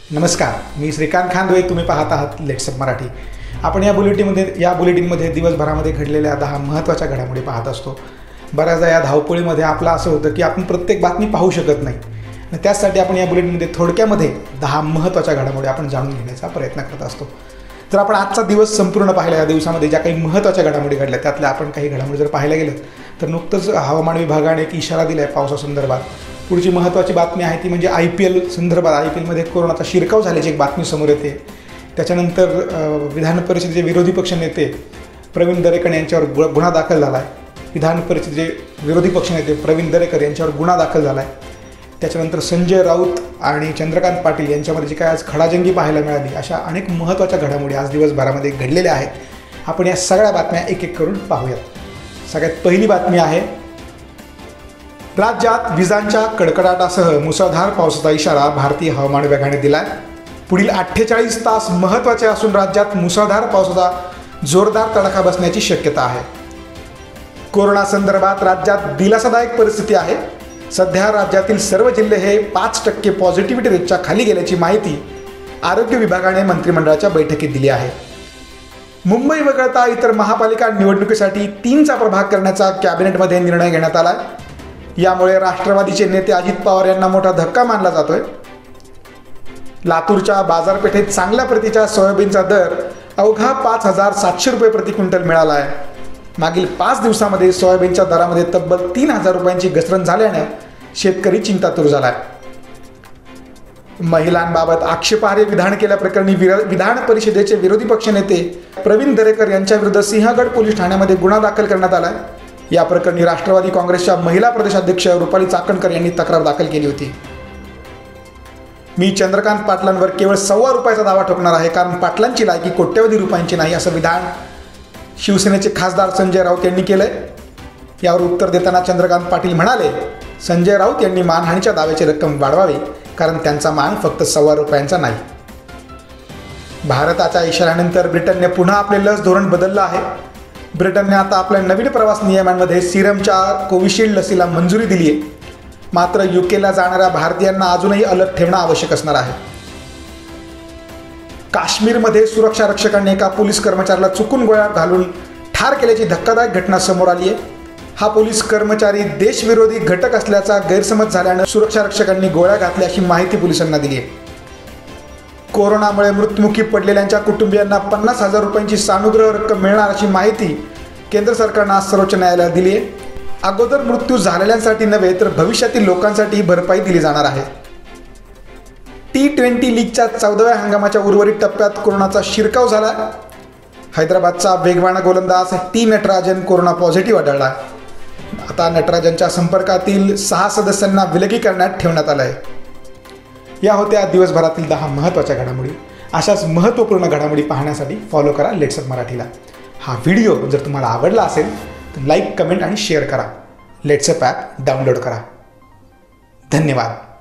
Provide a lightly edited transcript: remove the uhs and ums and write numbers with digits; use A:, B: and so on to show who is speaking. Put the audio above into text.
A: नमस्कार, मी श्रीकांत खांदवे. तुम्ही पाहत आहात लेट्सअप मराठी. आपण या बुलेटिनमध्ये दिवसभरामध्ये घडलेल्या 10 महत्त्वाच्या घडामोडी पाहत असतो. बऱ्याचदा या धावपळीमध्ये आपलं असं होतं की आपण प्रत्येक बातमी पाहू शकत नाही आणि त्याचसाठी आपण या बुलेटिनमध्ये थोडक्यामध्ये 10 महत्त्वाच्या घडामोडी आपण जाणून घेण्याचा प्रयत्न करत असतो. जर आपण आजचा दिवस संपूर्ण पाहिला, या दिवसामध्ये ज्या काही महत्त्वाच्या घडामोडी घडल्या त्यातल्या आपण काही घडामोडी जर पाहायला गेलं तर नुकतंच हवामान विभागाने एक इशारा दिला आहे पावसासंदर्भात. पुढची महत्त्वाची बातमी आहे ती म्हणजे IPL संदर्भात. IPLमध्ये कोरोनाचा शिरकाव झाल्याची एक बातमी समोर येते. त्याच्यानंतर विधान परिषदेचे विरोधी पक्षनेते प्रवीण दरेकर यांच्यावर गुन्हा दाखल झाला आहे. विधान परिषदेचे विरोधी पक्षनेते प्रवीण दरेकर यांच्यावर गुन्हा दाखल झाला आहे. त्याच्यानंतर संजय राऊत आणि चंद्रकांत पाटील यांच्यामध्ये जी काय आज खडाजंगी पाहायला मिळाली, अशा अनेक महत्त्वाच्या घडामोडी आज दिवसभरामध्ये घडलेल्या आहेत. आपण या सगळ्या बातम्या एक एक करून पाहूयात. सगळ्यात पहिली बातमी आहे, राज्यात विजांच्या कडकडाटासह मुसळधार पावसाचा इशारा भारतीय हवामान विभागाने दिला आहे. पुढील 48 तास महत्त्वाचे असून राज्यात मुसळधार पावसाचा जोरदार तडाखा बसण्याची शक्यता आहे. कोरोना संदर्भात राज्यात दिलासादायक परिस्थिती आहे. सध्या राज्यातील सर्व जिल्हे हे 5% पॉझिटिव्हिटी रेटच्या खाली गेल्याची माहिती आरोग्य विभागाने मंत्रिमंडळाच्या बैठकीत दिली आहे. मुंबई वगळता इतर महापालिका निवडणुकीसाठी 3चा प्रभाग करण्याचा कॅबिनेटमध्ये निर्णय घेण्यात आला आहे. यामुळे राष्ट्रवादीचे नेते अजित पवार यांना मोठा धक्का मानला जातोय. लातूरच्या बाजारपेठेत चांगल्या प्रतीच्या सोयाबीनचा दर अवघा 5,700 रुपये प्रति क्विंटल मिळाला आहे. मागील 5 दिवसामध्ये सोयाबीनच्या दरामध्ये तब्बल 3,000 रुपयांची घसरण झाल्याने शेतकरी चिंतातूर झाला आहे. महिलांबाबत आक्षेपार्ह विधान केल्याप्रकरणी विधान परिषदेचे विरोधी पक्षनेते प्रवीण दरेकर यांच्याविरुद्ध सिंहगड पोलीस ठाण्यामध्ये गुन्हा दाखल करण्यात आला आहे. या प्रकरणी राष्ट्रवादी काँग्रेसच्या महिला प्रदेशाध्यक्ष रुपाली चाकणकर यांनी तक्रार दाखल केली होती. मी चंद्रकांत पाटलांवर केवळ ₹1.25 दावा ठोकणार आहे, कारण पाटलांची लायकी कोट्यवधी रुपयांची नाही, असं विधान शिवसेनेचे खासदार संजय राऊत यांनी केलंय. यावर उत्तर देताना चंद्रकांत पाटील म्हणाले, संजय राऊत यांनी मानहानीच्या दाव्याची रक्कम वाढवावी, कारण त्यांचा मान फक्त ₹1.25 नाही. भारताच्या इशाऱ्यानंतर ब्रिटनने पुन्हा आपले लस धोरण बदललं आहे. ब्रिटनने आता आपल्या नवीन प्रवास नियमांमध्ये सिरमच्या कोविशिल्ड लसीला मंजुरी दिली आहे. मात्र UKला जाणाऱ्या भारतीयांना अजूनही अलर्ट ठेवणं आवश्यक असणार आहे. काश्मीरमध्ये सुरक्षा रक्षकांनी एका पोलीस कर्मचाऱ्याला चुकून गोळ्या घालून ठार केल्याची धक्कादायक घटना समोर आली आहे. हा पोलीस कर्मचारी देशविरोधी घटक असल्याचा गैरसमज झाल्यानं सुरक्षा रक्षकांनी गोळ्या घातल्या अशी माहिती पोलिसांना दिली आहे. कोरोनामुळे मृत्युमुखी पडलेल्यांच्या कुटुंबियांना 50,000 रुपयांची सानुग्रह रक्कम मिळणार अशी माहिती केंद्र सरकारनं आज सर्वोच्च न्यायालयात दिली आहे. अगोदर मृत्यू झालेल्यांसाठी नव्हे तर भविष्यातील लोकांसाठी भरपाई दिली जाणार आहे. T20 लीगच्या 14व्या हंगामाच्या उर्वरित टप्प्यात कोरोनाचा शिरकाव झाला. हैदराबादचा वेगवान गोलंदाज T नटराजन कोरोना पॉझिटिव्ह आढळला. आता नटराजनच्या संपर्कातील 6 सदस्यांना विलगीकरणात ठेवण्यात आलं आहे. या होत्या दिवसभरातील 10 महत्त्वाच्या घडामोडी. अशाच महत्त्वपूर्ण घडामोडी पाहण्यासाठी फॉलो करा लेट्सअप मराठीला. हा व्हिडिओ जर तुम्हाला आवडला असेल तर लाईक, कमेंट आणि शेअर करा. लेट्सअप ॲप डाउनलोड करा. धन्यवाद.